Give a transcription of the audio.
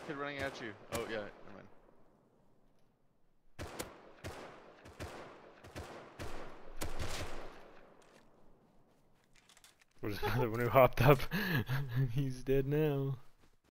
Kid running at you. Oh yeah, never mind. There's another one who hopped up. He's dead now.